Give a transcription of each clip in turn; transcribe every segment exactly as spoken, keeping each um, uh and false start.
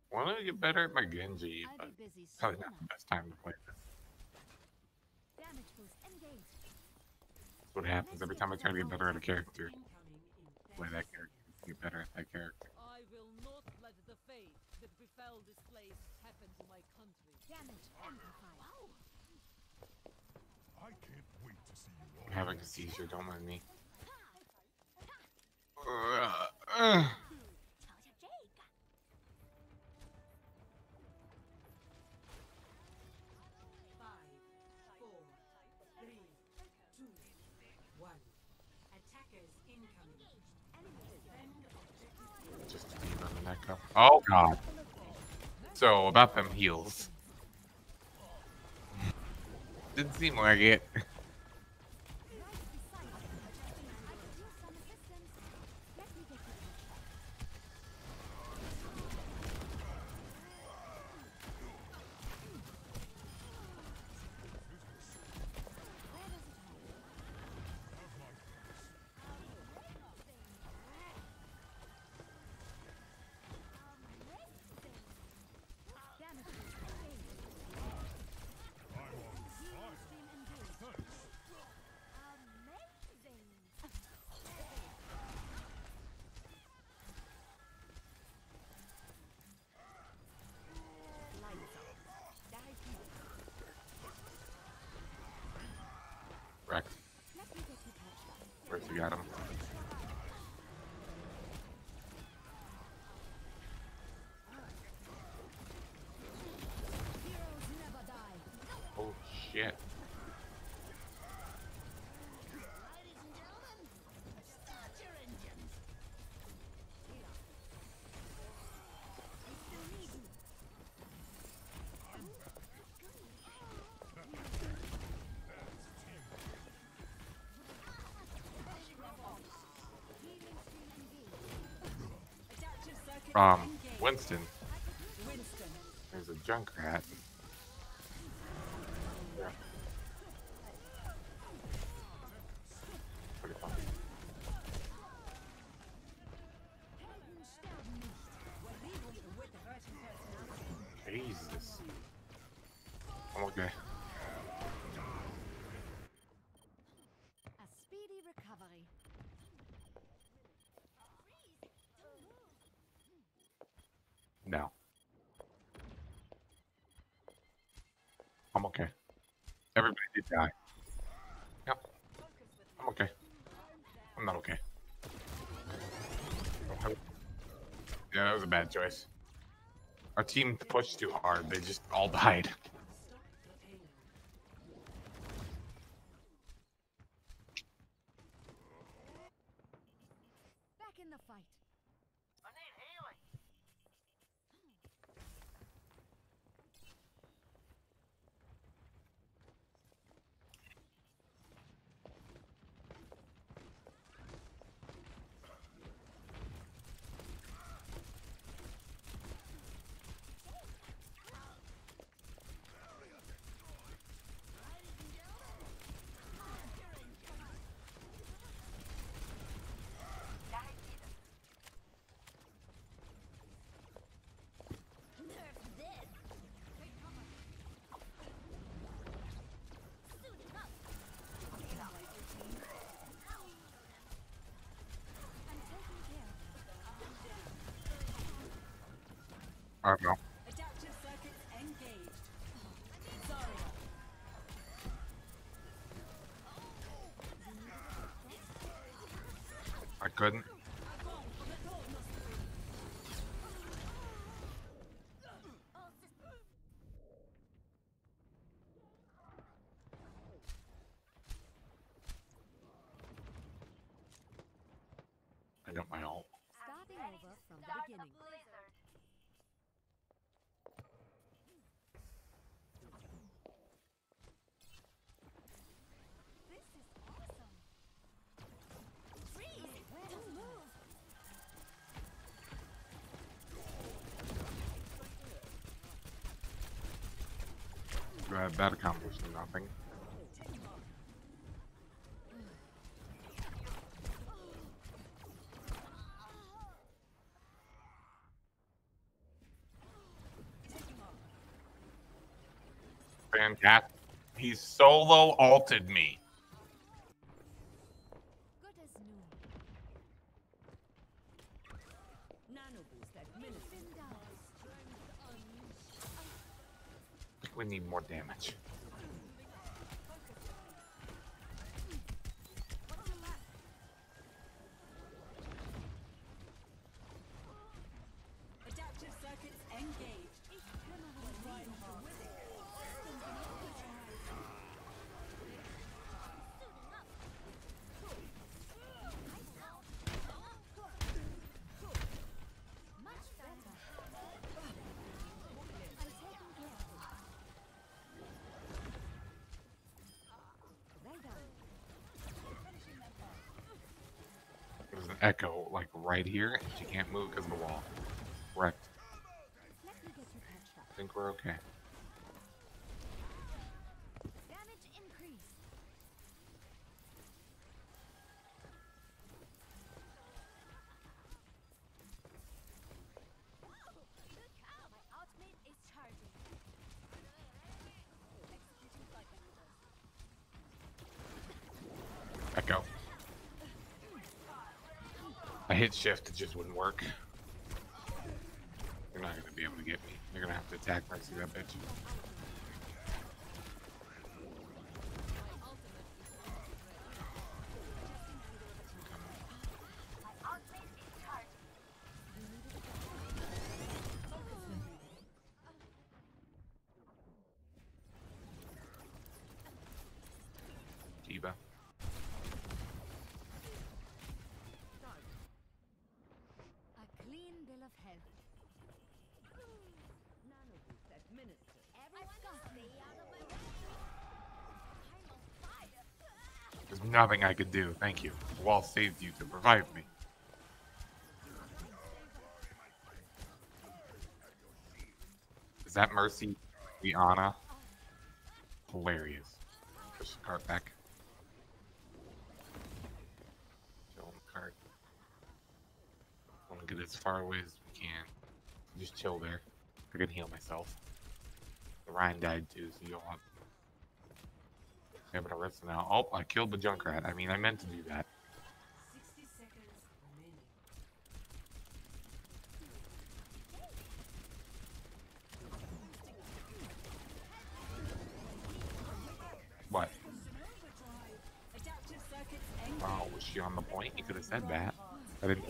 Want to get better at my Genji, I'll but be busy probably soon not the enough. best time to play this. Damage boost engaged. That's what happens Let's every get time to I the try to get point. better at a character. Incoming in Play thirty that character. seconds. Get better at that character. I will not let the fate that befell this place happen to my country. Damage amplified. Wow. I can't wait to see you I'm all having a dance. seizure, don't mind me. Uh, uh. Five, four, three, two, one. Attackers incoming. Defend objective. Just to beat on the neck up. Oh god. So about them heals. Didn't seem like it. Right beside you. I could use some assistance. Let me get you touched. Where does it hurt? Damage boost engaged. I'm on Healing fire. stream engaged. Thanks. Amazing. Lights out. Dive deep. Wrecked. Let me get you touched. Where's he got him? Heroes never die. Oh shit. Healing stream engaged. Adaptive circuit Um, engaged. Winston. Winston. There's a Junkrat. Yeah. Pretty fun. Helden sterben nicht. With the hurting personality. Jesus. I'm okay. A speedy recovery. No. I'm okay. Everybody did die. Yep. I'm okay. I'm not okay. Yeah, that was a bad choice. Our team pushed too hard. They just all died. Stop the payload. Back in the fight. I'm taking care of I don't know. Adaptive circuits engaged. Zarya. I couldn't. I got my ult. starting over from the beginning. This is awesome. Freeze! Don't move. That, that accomplished nothing. fantastic. He solo ulted me. Good as new. Nano boost administered. Been down. I think we need more damage. What's your left? Adaptive circuits engaged. Much better. I'm taking care of it. Well done. There's an echo like right here, and she can't move because of the wall. Correct. Let me get you patched up. I think we're okay. Damage increased. My ultimate is charging. Executing flight maneuvers. Echo. I hit shift, it just wouldn't work. You're not gonna be able to get me. You're gonna have to attack Mercy, that bitch. My ultimate is charging. Diva. A clean bill of health. Nano boost administered. Everyone stay out of my way. I'm on fire. There's nothing I could do. Thank you. The wall saved you to revive me. Is that Mercy? Rihanna? Hilarious. Push the cart back. Chill on the cart. I want to get as far away as we can. Just chill there. I can heal myself. The Ryan died too, so you don't want. Yeah, but I rest now. Oh, I killed the Junkrat. I mean, I meant to do that. sixty seconds remaining. What? Adaptive circuits engaged. Oh, was she on the point? You could have said that. I didn't.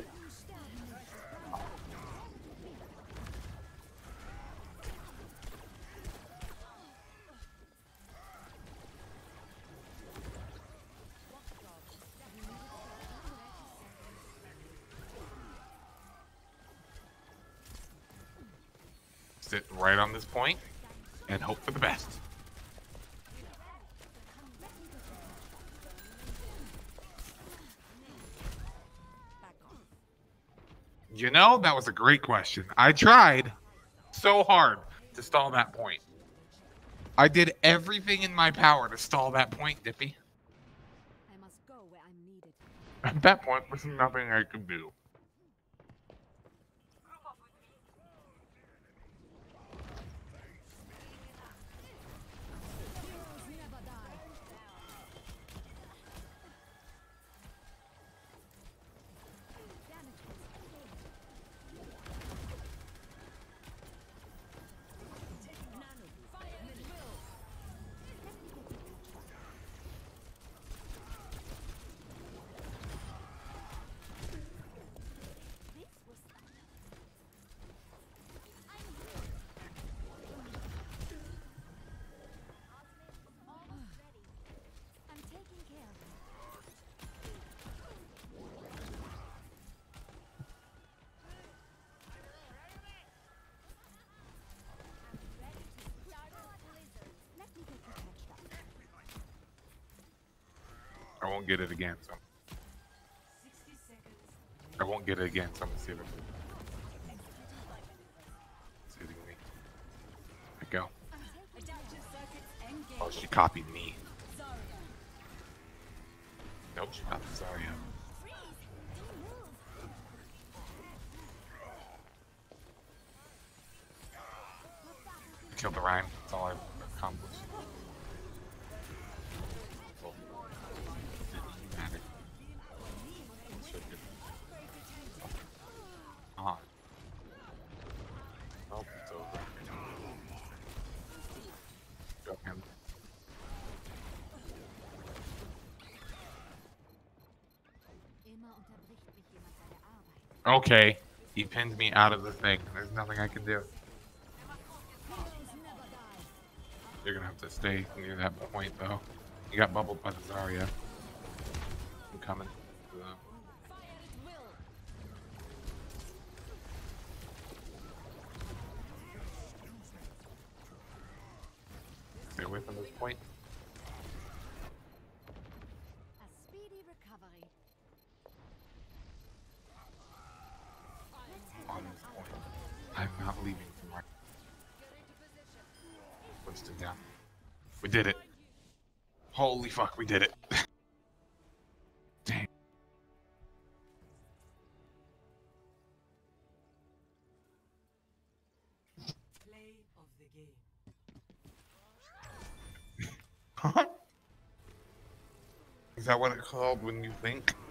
Sit right on this point and hope for the best. Back off. You know, that was a great question. I tried so hard to stall that point. I did everything in my power to stall that point, Dippy. I must go where I'm needed. At that point, there's nothing I could do. Heroes never die. Damage was Nano boost administered. This was. I'm here. Almost ready. I'm taking care of it. Ready to start a blizzard. Let me get you patched up. I won't get it again, so sixty seconds. I won't get it again, so I'm gonna save it. Saving me. I go. Adaptive circuits engaged. Oh, she copied me. Zarya. Nope, she copied Zarya. Freeze! Don't move! Killed the Rhyme. That's all I. accomplished. So, didn't matter. So good. Ah. Oh, it's over. Drop him. Immer unterbricht mich jemand seine Arbeit. Okay. He pinned me out of the thing. There's nothing I can do. You're gonna have to stay near that point, though. You got bubbled by the Zarya. I'm coming. Uh, Stay away from this point. A speedy recovery. On this point. I'm not leaving from right. Pushed it down. We did it. Holy fuck, we did it. Damn. Play of the game. Is that what it's called when you think?